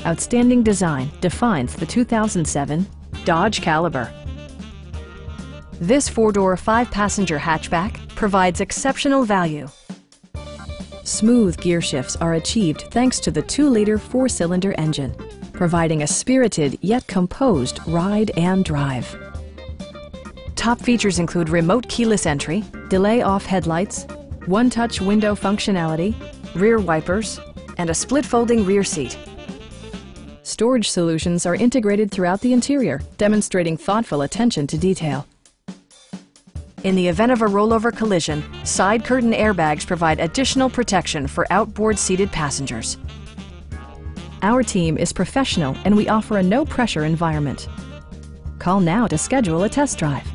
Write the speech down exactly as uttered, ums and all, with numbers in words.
Outstanding design defines the two thousand seven Dodge Caliber. This four-door, five-passenger hatchback provides exceptional value. Smooth gear shifts are achieved thanks to the two liter four-cylinder engine, providing a spirited yet composed ride and drive. Top features include remote keyless entry, delay-off headlights, one-touch window functionality, rear wipers, and a split-folding rear seat. Storage solutions are integrated throughout the interior, demonstrating thoughtful attention to detail. In the event of a rollover collision, side curtain airbags provide additional protection for outboard seated passengers. Our team is professional and we offer a no-pressure environment. Call now to schedule a test drive.